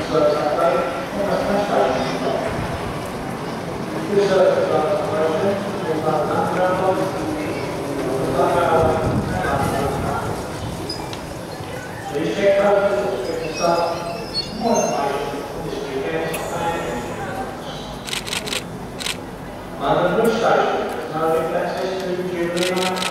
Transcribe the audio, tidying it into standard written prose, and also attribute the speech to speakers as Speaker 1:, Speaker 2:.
Speaker 1: Please check out the start modifying this weekend. London Bridge Station is now in access to Jubilee Line.